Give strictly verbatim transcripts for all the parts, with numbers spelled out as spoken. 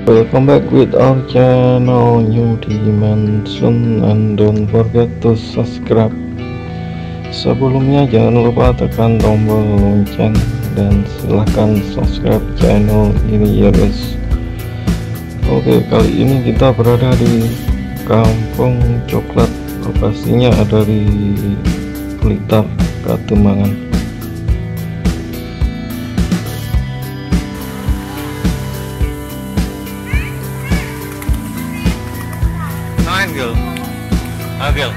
Welcome back with our channel New Dimension, and don't forget to subscribe. Sebelumnya jangan lupa tekan tombol lonceng dan silahkan subscribe channel ini ya guys. Oke, kali ini kita berada di Kampung Coklat, lokasinya ada di Blitar, Katembangan. Agil, agil.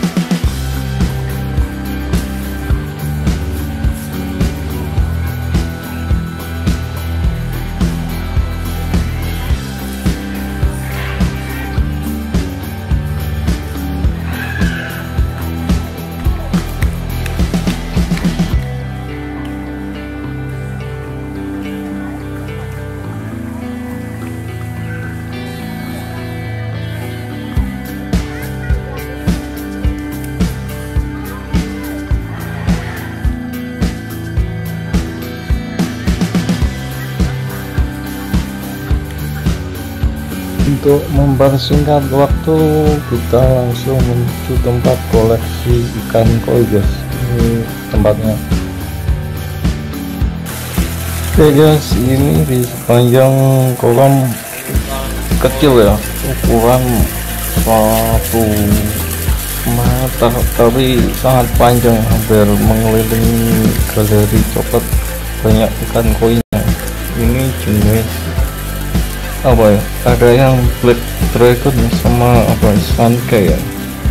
Untuk mempersingkat waktu, kita langsung menuju tempat koleksi ikan koi guys. Ini tempatnya. Oke guys, ini di sepanjang kolam kecil ya, ukuran satu meter tapi sangat panjang, hampir mengelilingi galeri coklat. Banyak ikan koinya. Ini jenis apa ya, ada yang black dragon sama apa sunke ya,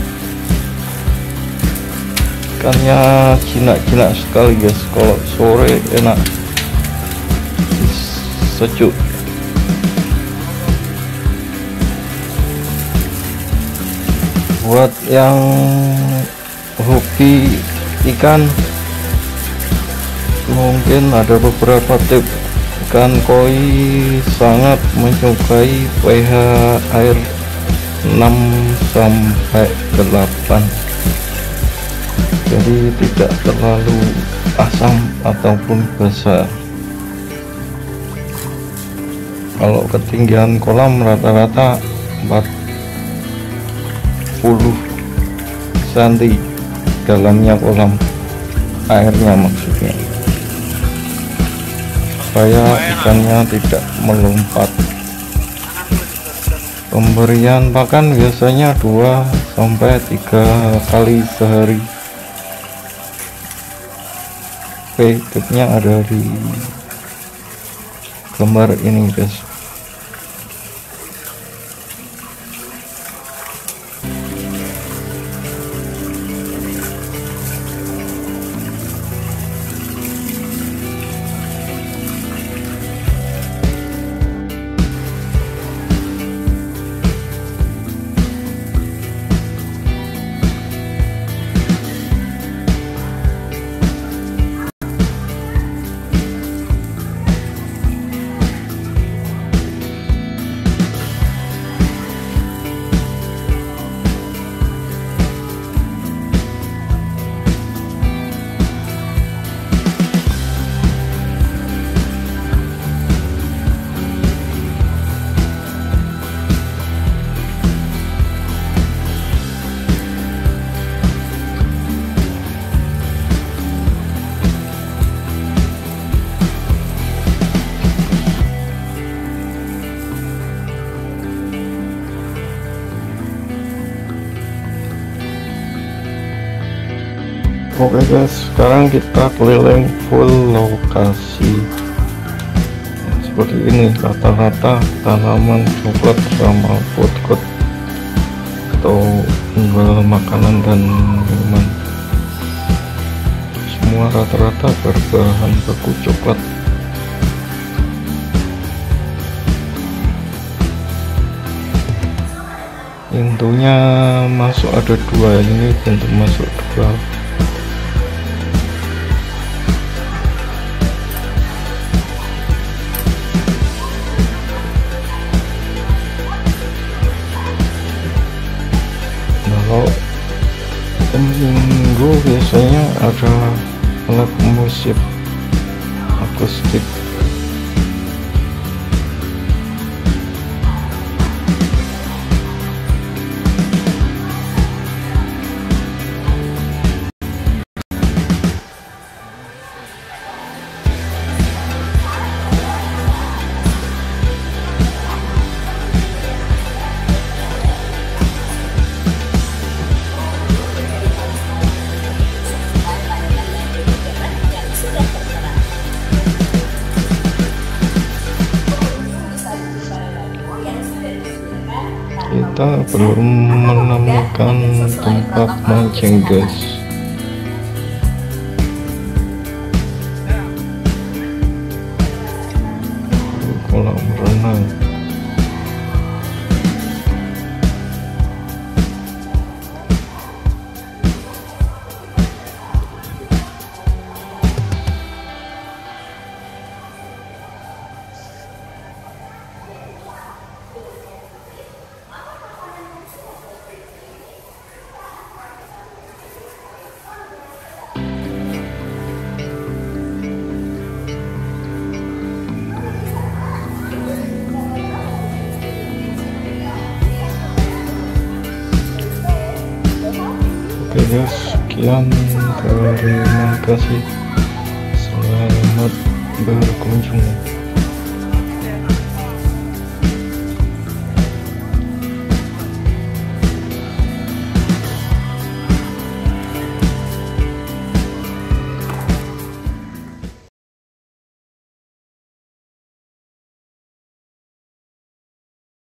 ikannya jinak-jinak sekali guys. Kalau sore enak sejuk. Buat yang hobi ikan, mungkin ada beberapa tips. Ikan koi sangat menyukai pH air enam sampai delapan, jadi tidak terlalu asam ataupun basa. Kalau ketinggian kolam rata-rata empat puluh sentimeter dalamnya kolam airnya, maksudnya supaya ikannya tidak melompat. Pemberian pakan biasanya dua sampai tiga kali sehari. Oke, tipnya ada di gambar ini guys. Oke guys, sekarang kita keliling full lokasi. Seperti ini rata-rata tanaman coklat sama food court atau penjual makanan dan minuman. Semua rata-rata berbahan baku coklat. Pintunya masuk ada dua, ini pintu masuk dua. Kalau minggu biasanya ada alat musik akustik. kita belum menemukan tempat mancing, guys. Kolam renang. Oke guys, sekian, terima kasih, selamat berkunjung.